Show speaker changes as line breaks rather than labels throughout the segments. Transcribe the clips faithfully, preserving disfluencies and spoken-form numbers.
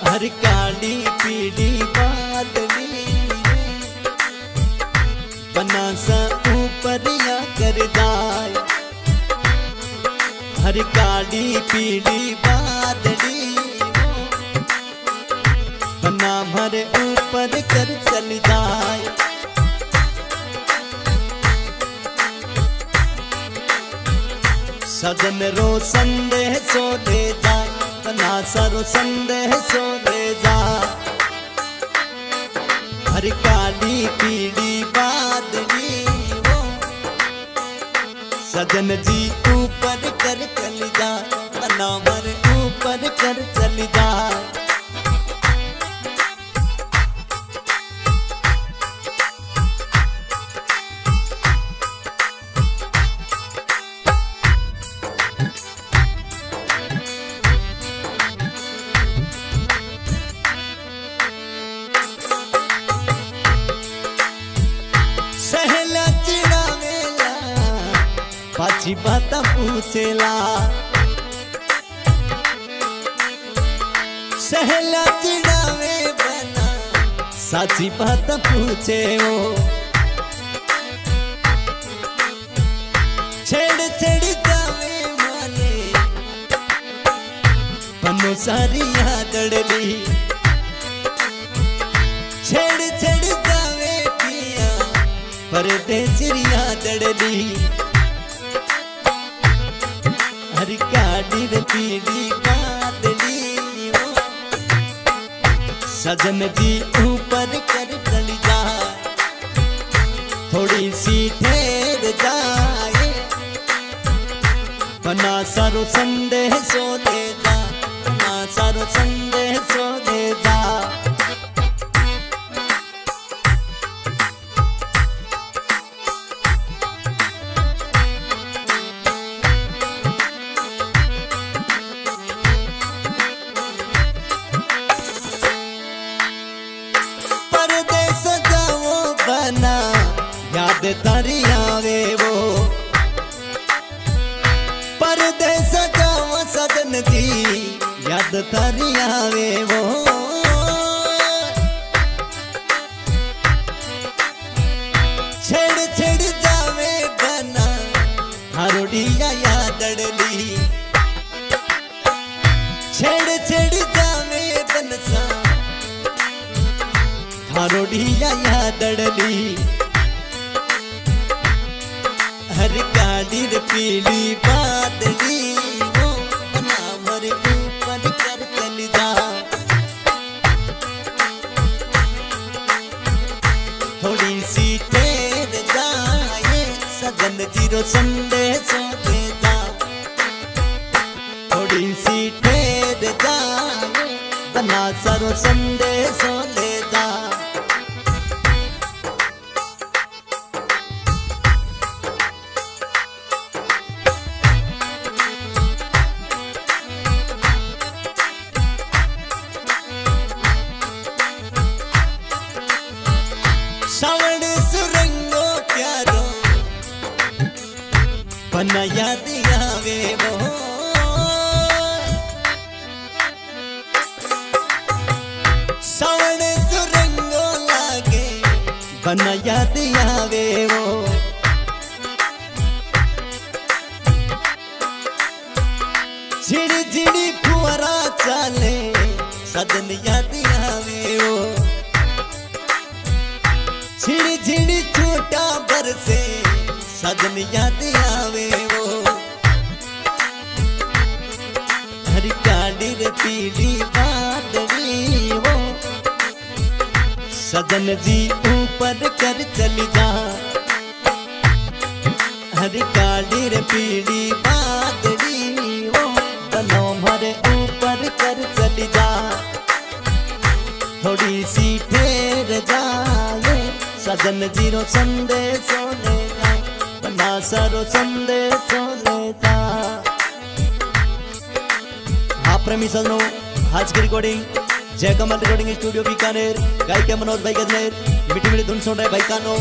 हर काली पीली बादली बना सा ऊपर या कर जाए। हर काली पीली बादली बना भर ऊपर कर चल जाए। सजन रो संदेह सो दे जा बना सरो संदेह सो दे जा। हर काली पीली बादली वो सजन जी ऊपर कर चल जा बना भर ऊपर कर चल जा। पाची बात पूछेला सहला चिड़ावे बना साची बात पूछे वो। छेड़ छेड़ जावे माने पन्नो सारी यादड़ली। छेड़ छेड़ जावे पिया परदेसी यादड़ली। हर काली पीली बादली वो सजन जी ऊपर कर चल जा। थोड़ी सी ठहर जाए बना सारो संदेह सो दे जा बना सारो संदेह सो दे जा। याद तारी आवे वो परदेस जाओ सजन जी याद तारी आवे वो। छेड़ छेड़ जावे बना हारोडिया यादड़ली। छेड़ छेड़ जावे बनसा हारोडिया यादड़ली। हर काली पीली बादली वो बना भर ऊपर कर चल जा। थोड़ी सी ठहर जाए सजन जीरो संदेह सो दे जा। थोड़ी सी ठहर जाए बना सारो संदेह सो दे जा। सावण सुरंगो प्यारो बना याद आवे वो। सावण सुरंगो लागे बना याद आवे वो। झिड़ी झिड़ी फुआरा चाले सजन याद आवे वो। झिड़ी झिड़ी छोटा बरसे सजन याद आवे वो। हर काली पीली बादली वो सजन जी ऊपर कर चल जा। हर काली पीली बादली वो तनो भर ऊपर कर चल जा। थोड़ी सी ठहर जाए सजन जीरो संदेह सो ले जा बना सारो संदेह सो ले जा। हाँ प्रेमी सजनों आज की रिकॉर्डिंग जय कमल रिकॉर्डिंग स्टूडियो बीकानेर गायक के मनोज भाई गजनेर मिठी मिठी धुन सुन रहे भाई कानो।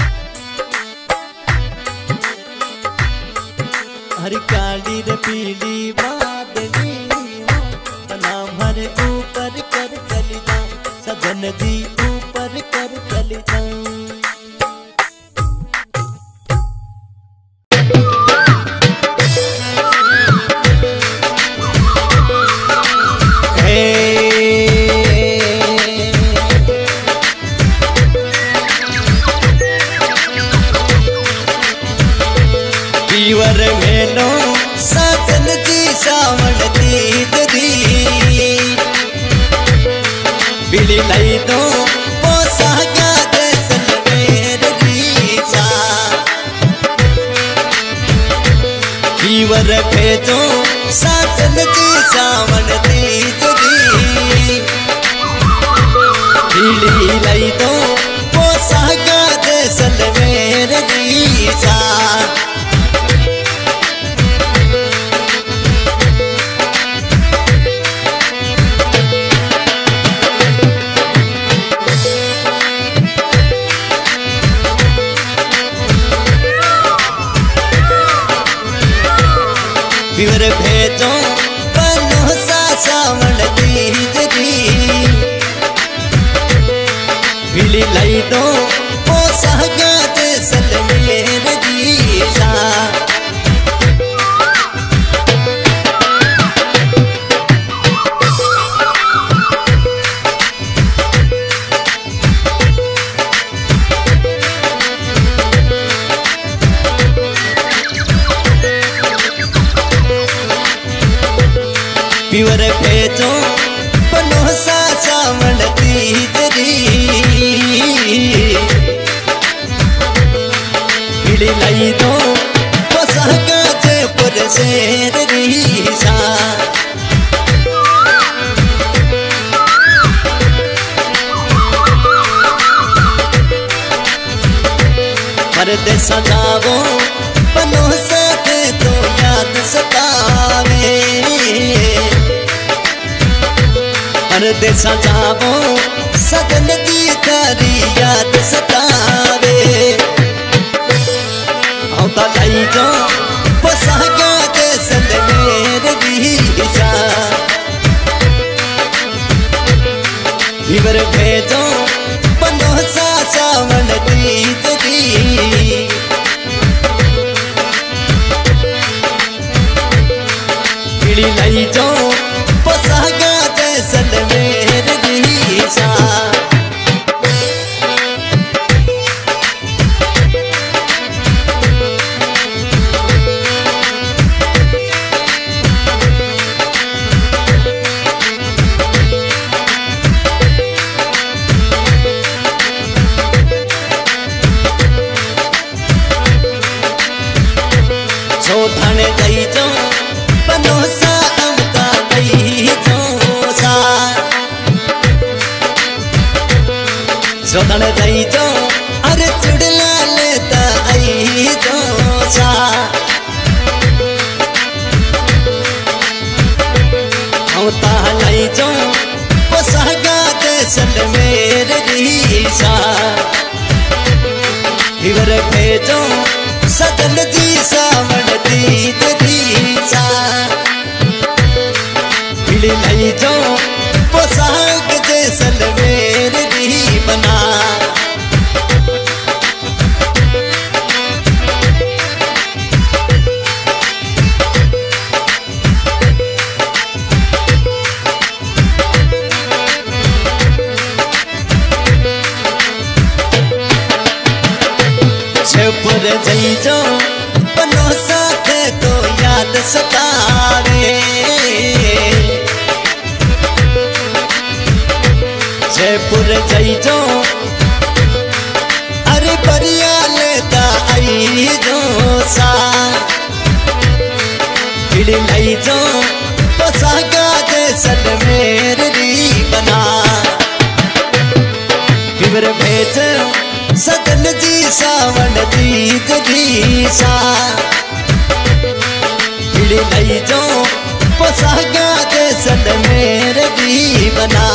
हर काली पीली बादली बना भर ऊपर कर सजन जी ऊपर कर चली जाऊं। पीवर मेलो सजन जी सावण तीज दी बिली लाई दो पोसा गया जैसल मेर रीसा। पीवर भेजो सजन जी सावण तीज दी बिली लाई दो पोसा गया जैसल मेर रीसा। पीवर भेजो पनो सा सावण तीज दी बिली लाई दो पोसा गया जैसल मेर रीसा। पीवर भेजो पनो सा सावण तीज दी बिली लाई दो पोसा गया जयपुर शेर रीसा। परदेसा जावो पनो साथ तो याद सतावे। परदेसा जावो सजन जी तारी याद सतावे। औता लाई जो पोसा गया जैसल मेर रीसा। पीवर भेजो पनो सा सावण तीज दी बिली लाई जो पोसा गया जैसल मेर रीसा। छोधन दई जो पनो सा अमता दई जो सा। छोधन दई जो अरे चुड़ला लेता आई जो सा। औता लाई जो पोसा गया जैसल मेर रीसा। पीवर भेजो सजन जी सावण तीज रीसा। बिली लाई जो पोसा गया जैसल मेर री बना। जयपुर जई जो पनो साथ तो याद सतावे। जयपुर जई जो अरे परिया लेता आई जो सा। बिली लाई जो पोसा गया जैसल मेर री बना। पीवर भेज सजन जी सावण तीज रीसा। बिली लाई जो पोसा गया जैसल मेर री बना।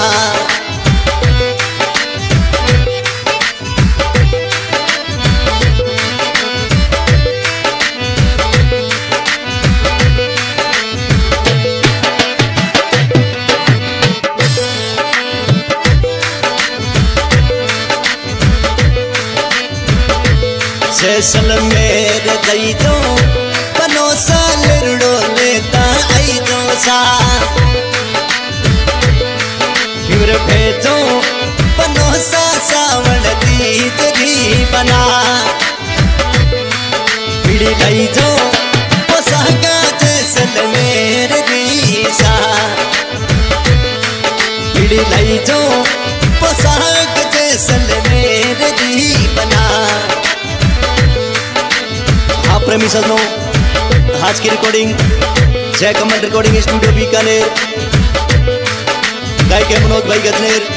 जैसलमेर दई दो पनोसा लिरड़ो लेता आई दो सा फिर भेजो पनोसा सावण दी तेरी बना पीड़ी लाई जो पोसागा जैसलमेर दी सा पीड़ी लाई जो पोसाग जैसलमेर दी बना। हाँ प्रेमी सजनों, आज की रिकॉर्डिंग जय कमल रिकॉर्डिंग स्टूडियो बीकानेर, गायक मनोज भाई गदनेर।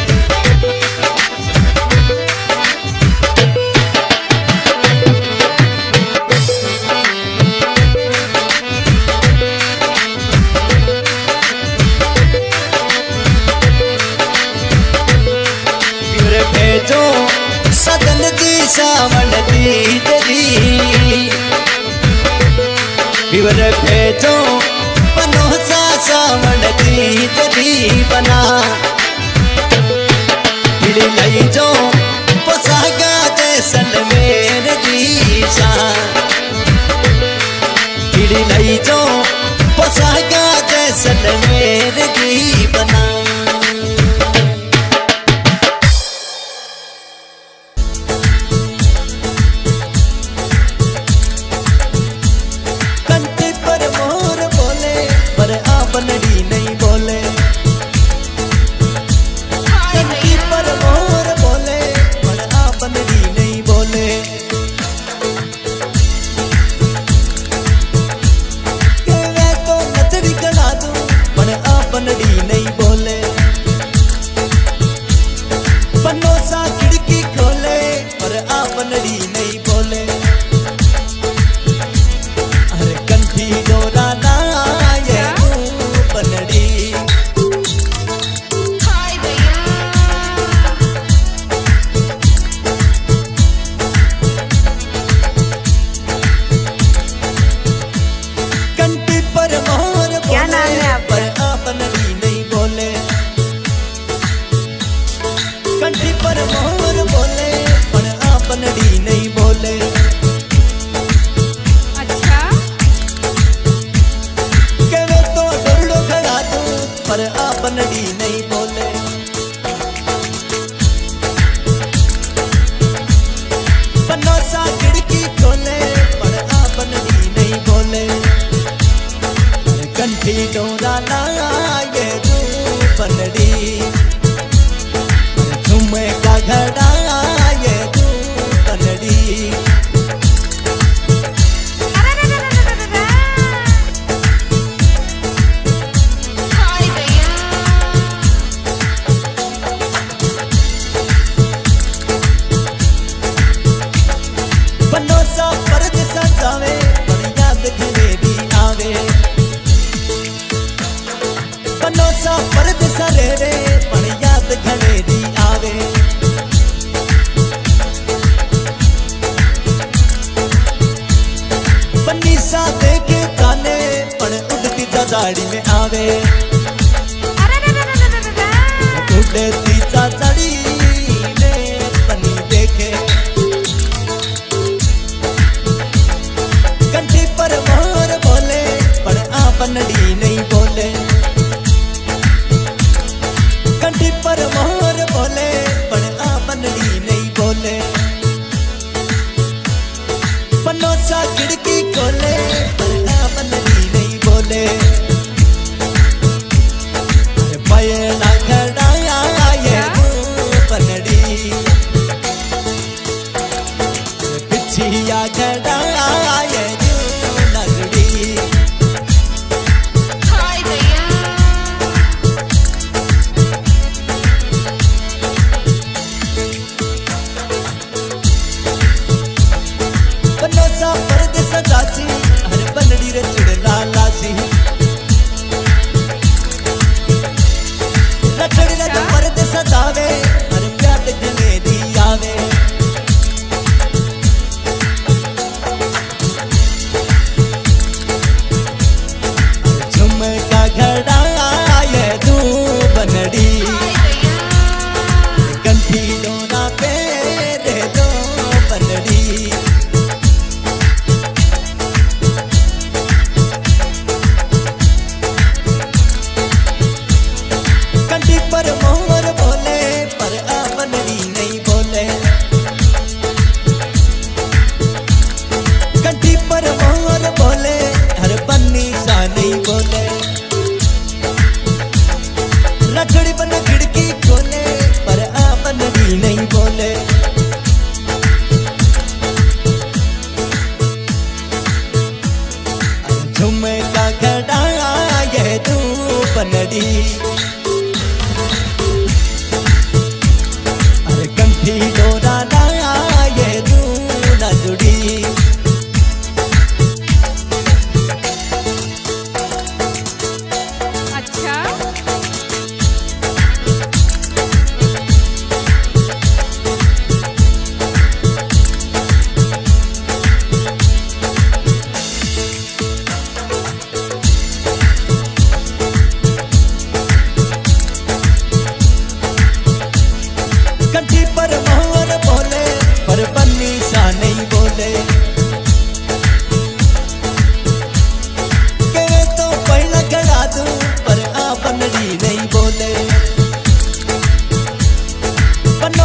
भेजो सदन जी सावन दी तेरी फिर भेजो पनोसा सावन दी तेरी बना पीड़ी लाई जो पोसागा जैसलमेर दी सा पीड़ी लाई जो पोसागा जैसलमेर दी बना।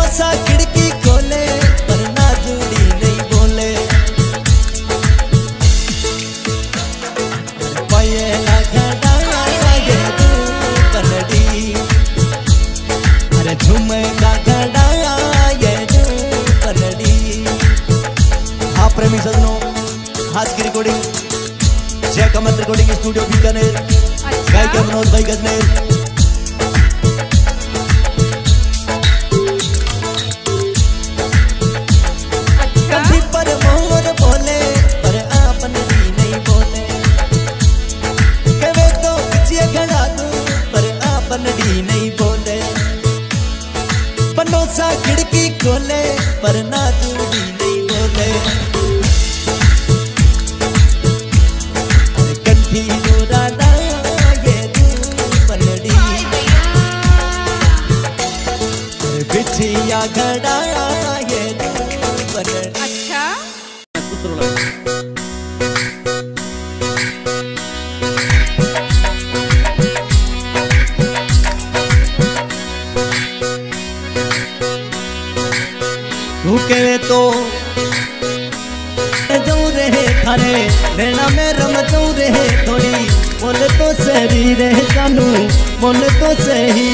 बनोसा खिड़की खोले पर ना जुड़ी नहीं बोले। पयला घड़ा ये पलड़ी, अरे झुमका घड़ा ये पलड़ी। हाँ प्रेमी सजनों, आज की रिकॉर्डिंग जय कमल रिकॉर्डिंग स्टूडियो बीकानेर, गायक मनोज भाई गजनेर। कभी पर मोर बोले पर आपन भी नहीं बोले, कहे तो पीछे खड़ा तू पर आपन भी नहीं बोले। बनोसा खिड़की खोले पर ना तू भी नहीं बोले। बिछिया घड़ा ये पलड़ी।
अच्छा
तू कहे तो जाऊं रहे थारे रहना में रम जाऊं रहे थोड़ी, बोल तो सही रहे जानू बोल तो सही।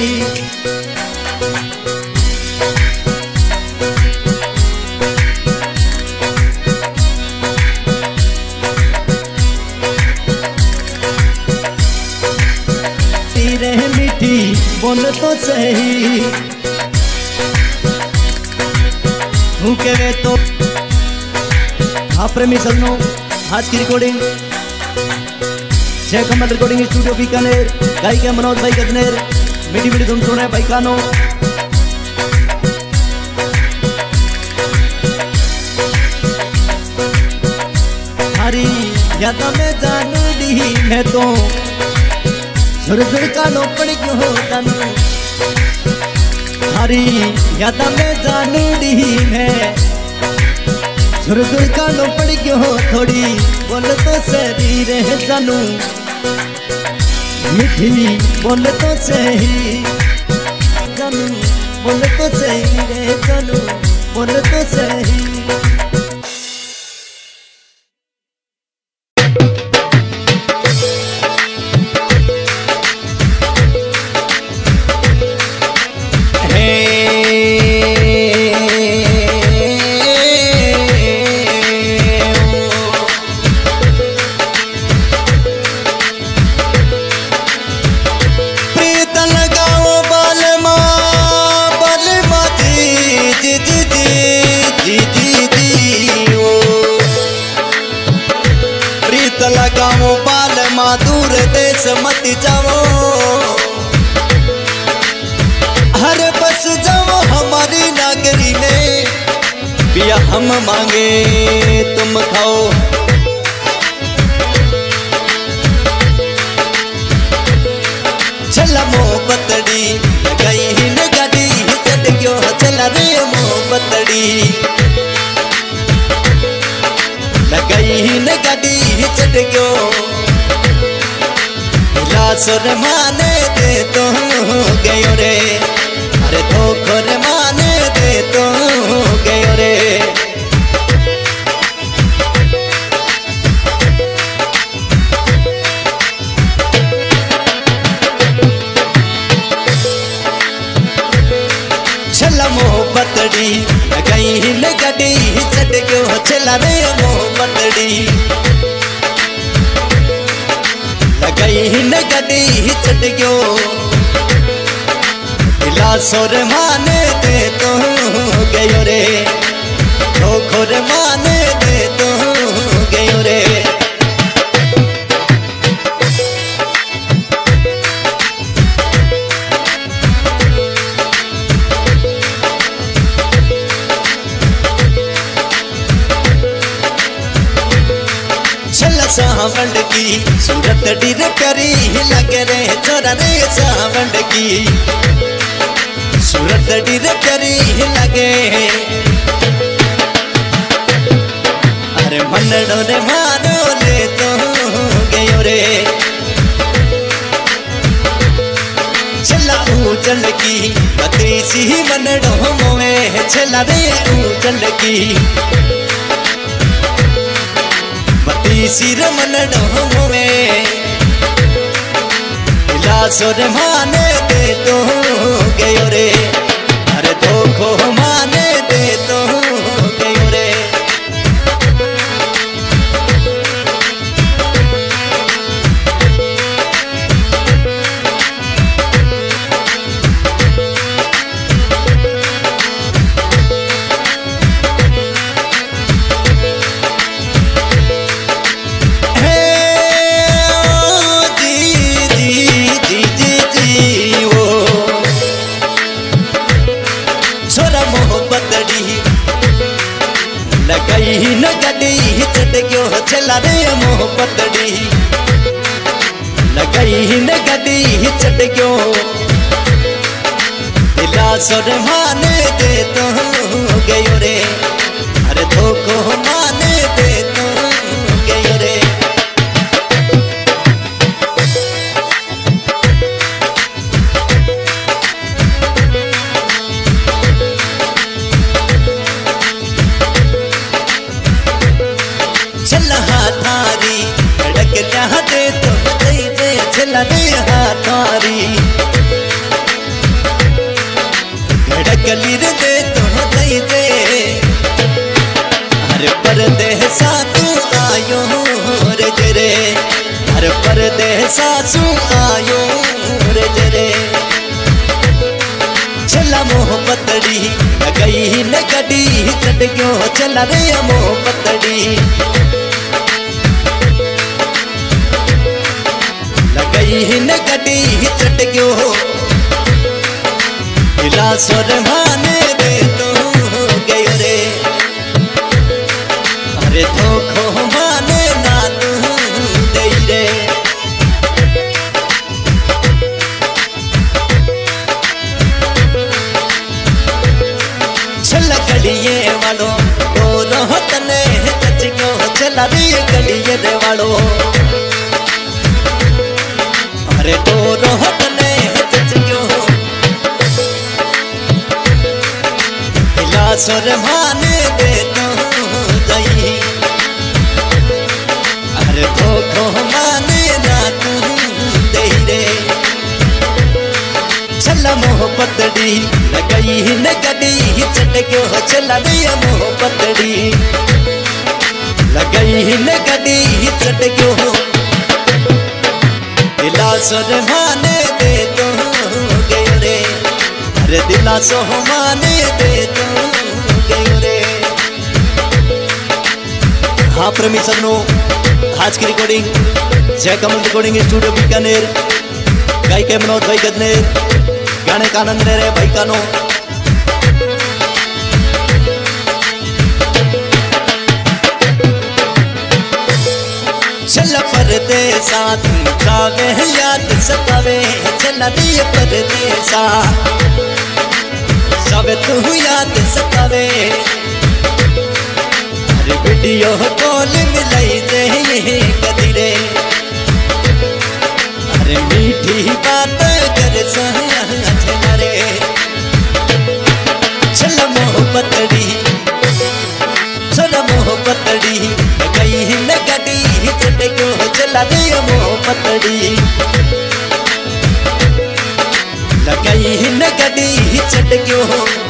रहे मीठी बोल तो सही, तू कहे तो। हाँ प्रेमी सजनों, आज की रिकॉर्डिंग जय कमल रिकॉर्डिंग स्टूडियो बीकानेर, गायक मनोज भाई गजनेर। मीठी मीठी धुन सुन रहे भाई कानो। हरी याद में जानू दी मैं तो सुर सुर का लो पड़ क्यों हो तनु, हरी याद में जानू दी मैं सुर सुर का लो पड़ क्यों हो थोड़ी, बोल तो सही रहे जानू मीठी बोल तो सही जानू, बोल तो सही रहे जानू बोल तो सही। लगाओ बाल माँ दूर देश मत जाओ, हर बस जाओ हमारी नागरी में, पिया हम मांगे तुम खाओ। चला मोहब्बतड़ी गई ही न गाड़ी चढ़ गयो, चला रे मोहब्बतड़ी लगाई ही न गाड़ी चढ़ गयो। लासोर माने दे तो गयो रे, अरे धोखोर माने दे तो गयो रे। चला मोहब्बतड़ी गई ही न गाड़ी चढ़ गयो, चला रे मोहब्बतड़ी लगाई ही न गाड़ी चढ़ गयो। लासोर माने दे तो गयो रे, धोखोर माने दे तो गयो रे। सावंड की सूरत डीर प्यारी लगे रे छोरा रे, सावंड की सूरत डीर प्यारी लगे। अरे मनड़ो रे मानो ले तो गयो रे, चला चल की पति सी मनड़ो मोए, छला रे उजल की मती सिर मन डोमे लासोर माने दे तो गयो रे अरे धोखो माने दे तो गयो रे न गडी चट गयो छला रे मोहब्बतड़ी लगई न गडी चट गयो दिला सोर माने दे तो गयो रे अरे धोखो माने दे तो गयो रे थारी धड़क जहाँ दे तो दे दे छला रे हाथारी धड़क लीर दे तो दे दे हर परदेसा तू आयो रे जरे हर परदेसा तू आयो रे जरे छला मोहब्बतड़ी लगई न गडी चट गयो छला रे मोहब्बतड़ी लगई न गडी चट गयो दिला सोर माने दे तो गयो रे अरे धोखो माने ना तू दे रे छला गलिए वालो दोनों तने चच गयो छला रे गलिए रे वालो अरे दोनों तने चच गयो दिला सोर माने दे तो जाई अरे धोखो माने ना तू दे रे छला मोहब्बतड़ी लगई न गडी चट गयो छला रे मोहब्बतड़ी लगई न गडी चट गयो दिला सोर माने दे तो गयो रे अरे दिला सो माने दे तो गयो रे हाँ प्रेमी सजनों आज की रिकॉर्डिंग जय कमल रिकॉर्डिंग स्टूडियो बीकानेर गायक मनोज भाई गदनेर गाने का आनंद ले रहे भाई कानो चल परदेसा जावे याद सतावे चला दिए परदेसा जावे तू याद सतावे अरे वीडियो कॉल मिलाई दे कदी रे अरे मीठी बात कर सहा रे चल मोहब्बतड़ी चल मोहब्बतड़ी गई न गडी चट गयो चला रे मोहब्बतड़ी लगई न गडी चट गयो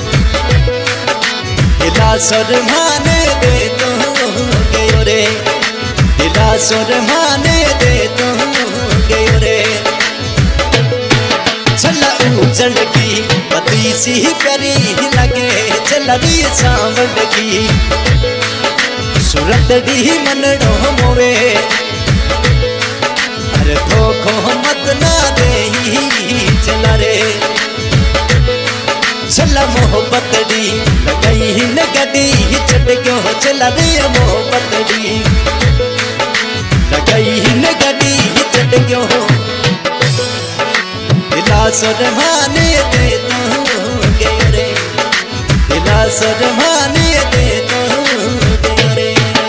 दिला सोर माने दे तो गयो रे दिला सोर माने दे तो गयो रे छला उजड़ की पति सी प्यारी लगे छला री सांवड़ की सुरतड़ी मनड़ो मोवे अरे धोखो मत ना दे चला रे छला मोहब्बतड़ी लगई न गडी चट गयो चला रे मोहब्बतड़ी लगई न गडी चट गयो दिला सोर माने दे तो गयो रे दिला सोर माने दे तो गयो रे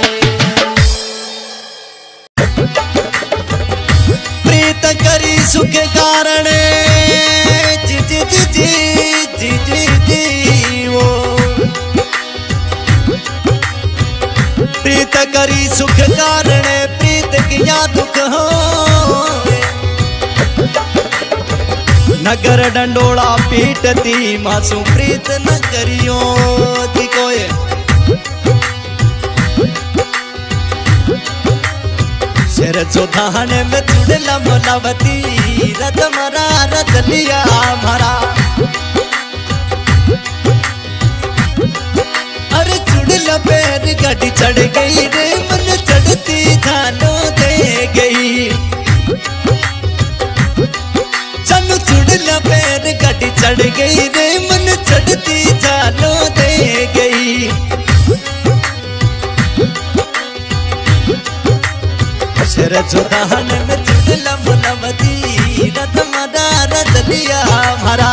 प्रीत करी सुख कारण जी जी जी जी जी जी जी वो करी सुख कारण प्रीत किया दुख हो नगर डंडोला पीटती मासू प्रीत न करियो थी कोय शेर चौधाने में चुड़ला मलावती रथ मरा रथ लिया हमारा अरे चुड़ला पैर गाड़ी चढ़ गई रे मन चढ़ती थानों दे गई चलो चुड़ला पैर गाड़ी चढ़ गई रे मन चढ़ती थानों दे गई शेर चौधान में चुड़ला मलावती रथ मरा रथ लिया हमारा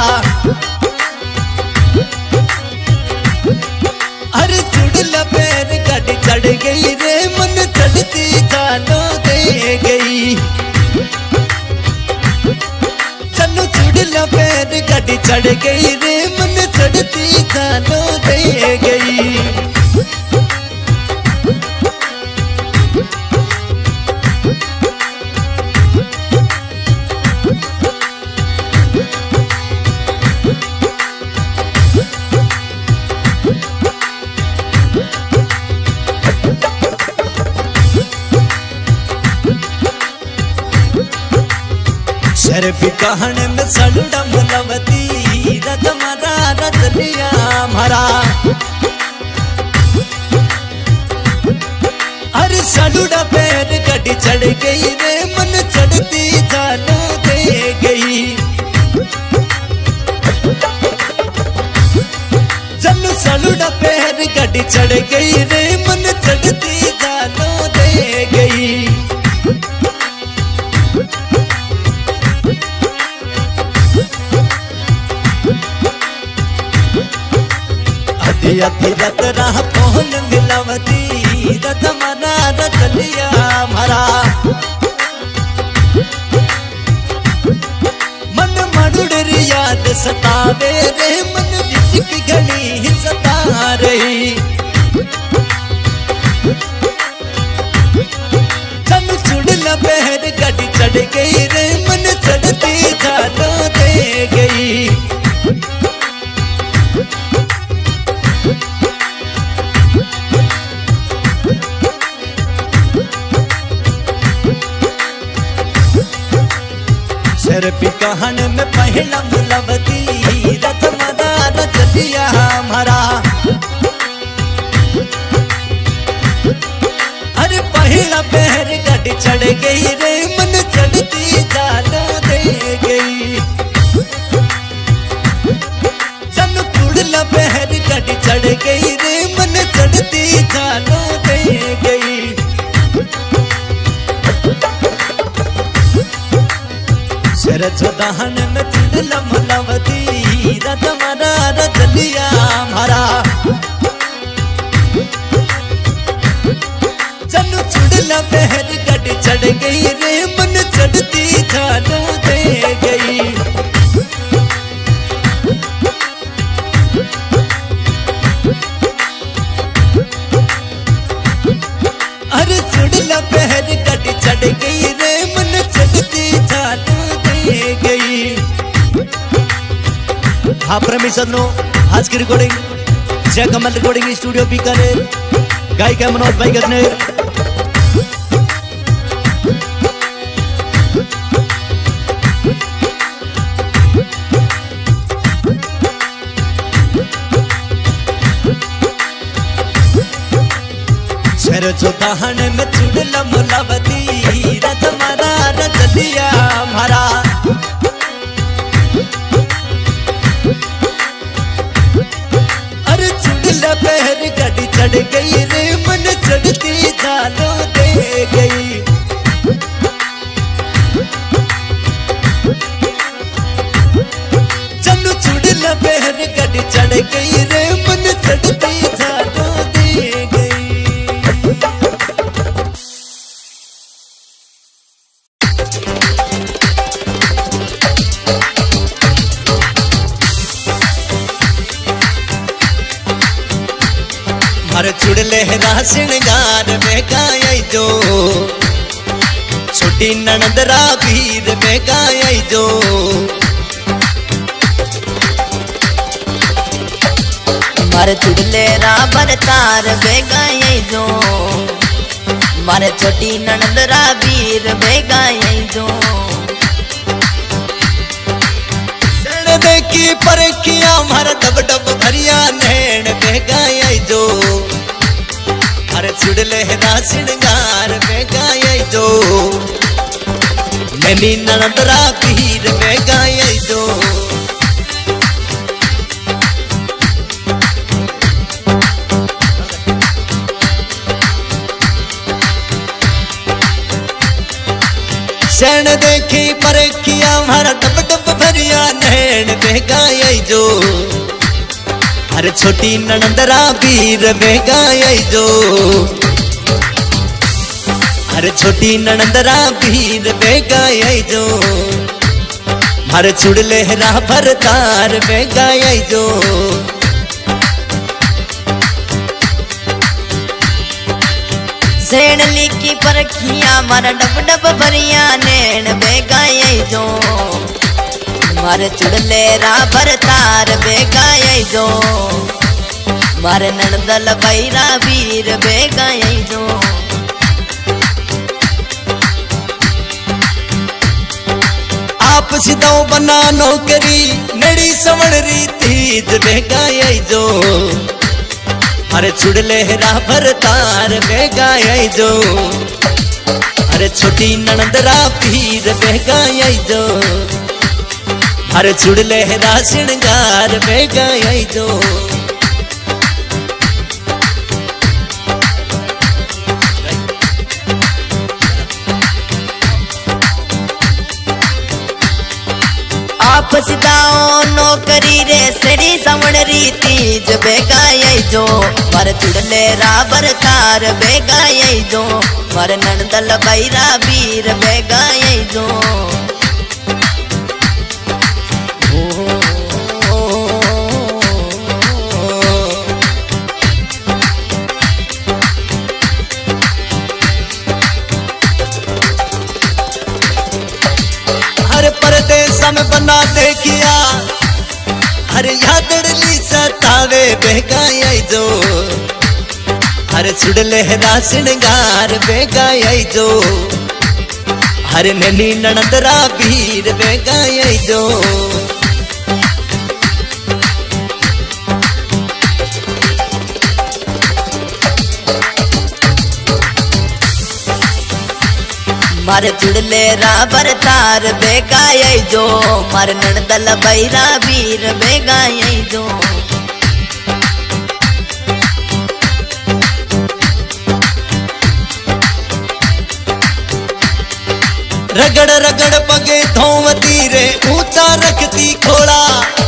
अरे चुड़ला पैर गाड़ी चढ़ गई रे मन चढ़ती थानों दे गई चलो चुड़ला पैर गाड़ी चढ़ गई रे मन चढ़ती थानों दे गई शर बिकाहन में सड़ुड़ा मलावती रथ मरा रथ लिया हमारा अरे सड़ुड़ा पैर गाड़ी चढ़ गई रे मन चढ़ती थानों दे गई चलो सड़ुड़ा पैर गाड़ी चढ़ गई रे मन चढ़ती थानों दे गई अति रत राह पहुन मिलावती रथ मरा रथ लिया हमारा मन मनुड़ याद सतावे रे मन विच की घड़ी सता रही चल चुड़ला पैर गाड़ी चढ़ गई रे मन चढ़ती थानों दे गई शेर पिकाहन में पहला मुलावती रथ मरा रथ लिया हमारा अरे पहला पैर गाड़ी चढ़ गई रे मन चढ़ती थानों दे गई चलो चुड़ला पैर गाड़ी चढ़ गई रे मन चढ़ती थानों दे गई शेर चौधान में चुड़ला मलावती रथ मरा रथ लिया हमारा चलो चुड़ला पैर गाड़ी चढ़ गई रे मन चढ़ती थानों दे गई अरे चुड़ला पैर गाड़ी चढ़ गई रे मन चढ़ती थानों दे गई हाँ प्रेमी सदनों आज की रिकॉर्डिंग जय कमल रिकॉर्डिंग स्टूडियो बीकानेर गायक है मनोज भाई गजनेर शेर चौधान में चुड़ला मलावती रथ मरा रथ लिया हमारा अरे चुड़ला पैर गाड़ी चढ़ गई रे मन चढ़ती थानों दे गई चलो चुड़ला पैर गाड़ी चढ़ गई रे मन चढ़ती थानों दे गई मारे चुड़ले रा श्रृंगार में गाय जो छोटी ननदरा वीर में गाय जो
मारे चुड़ले रा बरतार में गाय जो मारे छोटी ननदरा वीर में गाय जो
देखी परखिया मारा डब डब भरिया नैन बेगाय जो अरे चुड़ले रा श्रृंगार बेगाय जो नैनी ननदरा वीर बेगाय जो शरण देखी परखिया मारा डब डब भरिया नैन बेगाय जो अरे छोटी ननदरा वीर बेगाय जो अरे छोटी ननदरा वीर बेगाय जो मारे चुड़ले रा भरतार बेगाय जो
सेणली की परखिया मारा डब डब भरिया नैन बेगाय जो मारे चुड़ले रा भरतार बेगाय जो मारे ननदल बैरा वीर बेगाय जो
आप सिद्धो बना नौकरी नड़ी सवण री तीज बेगाय जो अरे चुड़ले रा भरतार बेगाय जो अरे छोटी ननदरा वीर बेगाय जो अरे चुड़ले रा श्रृंगार बेगाय जो
आप सिदाओ नौकरी रे सड़ी समण री तीज बेगाय जो मारे चुड़ले रा भरतार बेगाय जो मारे ननदल बैरा वीर बेगाय जो
हर परदेश में बना देखिया हर यादड़ली सतावे बेगाय जो हर चुड़ले रा श्रृंगार बेगाय जो हर नैनी ननदरा वीर बेगाय जो
मारे चुड़ले रा भरतार बेगाय जो मारे ननदल बैरा वीर बेगाय जो
रगड़ रगड़ पगे धोवती रे ऊंचा रखती खोड़ा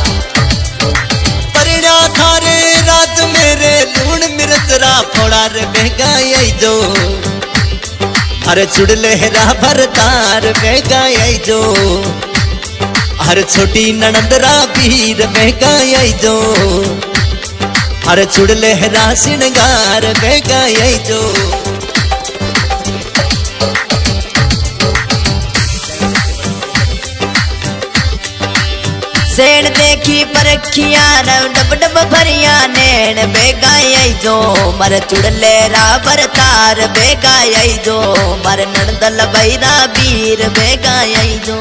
परिणा थारे रात मेरे लूण मिर्चरा फोड़ा रे बेगाय जो अरे चुड़ले रा भरतार बेगाय जो अरे छोटी ननदरा वीर बेगाय जो अरे चुड़ले रा श्रृंगार बेगाय जो
सेण देखी परखिया डब डब भरिया नैन बेगाय जो मारे चुड़ले रा भरतार बेगाय जो मारे ननदल बैरा वीर बेगाय जो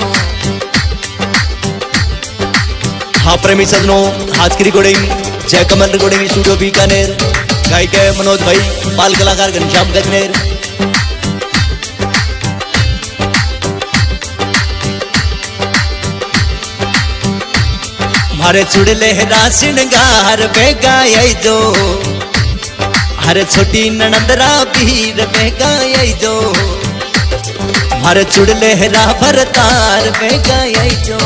हाँ प्रेमी सजनों, आज की रिकॉर्डिंग जय कमल रिकॉर्डिंग स्टूडियो बीकानेर, गायक है मनोज भाई, बाल कलाकार घनश्याम गजनेर। हरे चुड़ले रा श्रृंगार बेगाय जो हरे छोटी ननदरा वीर बेगाय जो हरे चुड़ले रा भरतार बेगाय जो।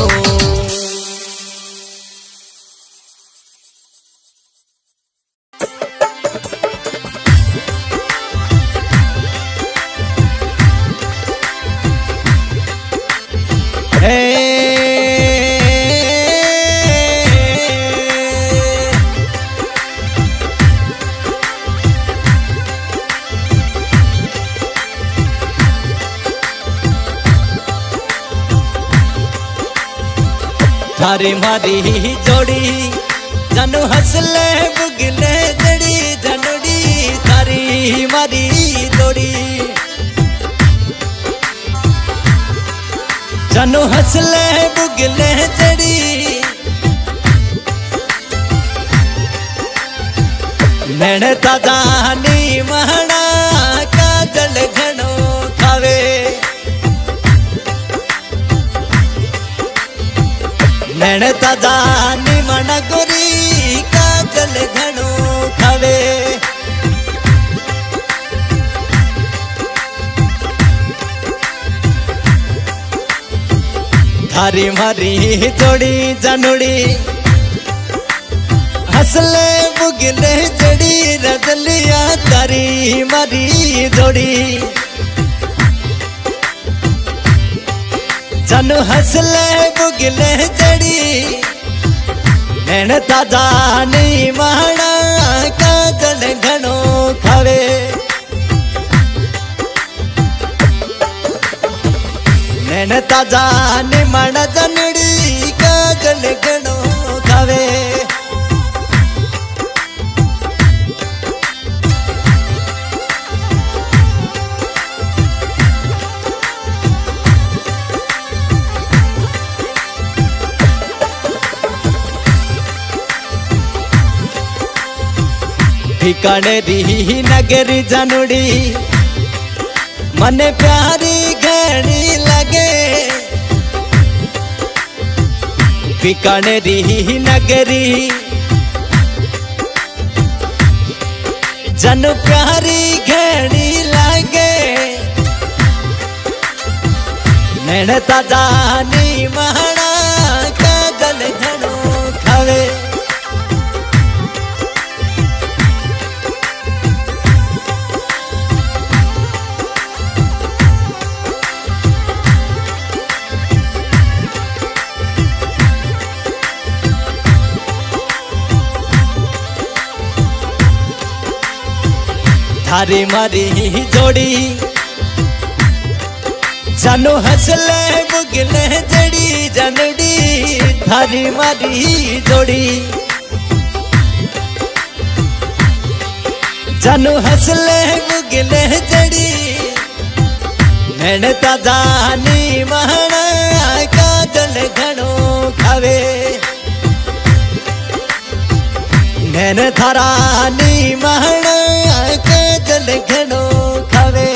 थारी मारी जोड़ी जानू हंसले बुगले जड़ी जनड़ी थारी मारी जोड़ी जानू हंसले बुगले जड़ी नैन ताजानी महना काजल घणो खावे नैन ताजानी मन गोरी काजल घणो खावे थारी मारी जोड़ी जानूड़ी हंसले बुगले जड़ी रजलिया तारी मारी जोड़ी जानू हंसले बुगले जड़ी नैन ताजानी महना काजल घणो खावे नैन ताजानी मन जनड़ी काजल घणो खावे ठिकाने री नगरी जानूड़ी मने प्यारी घणी लगे ठिकाने री नगरी जन प्यारी घणी लगे नैन ताजानी महना काजल घणो खावे थारी मारी जोड़ी जानू हंसले बुगले जड़ी जनड़ी थारी मारी जोड़ी जानू हंसले बुगले जड़ी नैन ताजानी महना काजल घणो खावे नैन थारानी महना काजल घणो खावे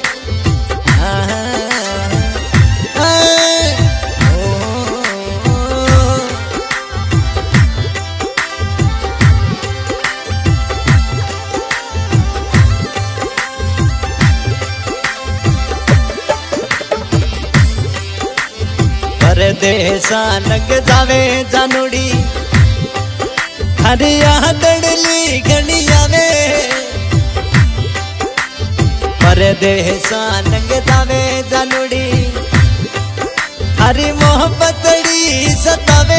परदेसा लग जावे जानूड़ी हरिया दड़ली घणी आवे परदेसा लग जावे जानूड़ी हरी मोहब्बतड़ी सतावे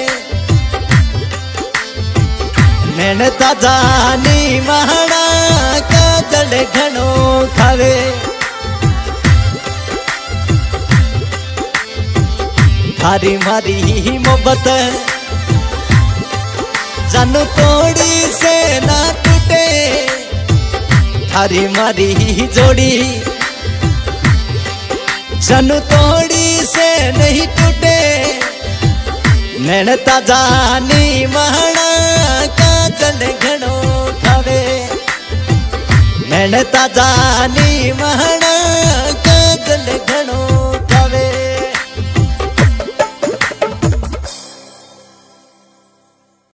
नैन ताजानी महना काजल घणो खावे थारी मारी मोहब्बत जानू तोड़ी से ना टूटे थारी मारी जोड़ी जानू तोड़ी से नहीं टूटे नैन ताजानी महना काजल घणो खावे नैन ताजानी महना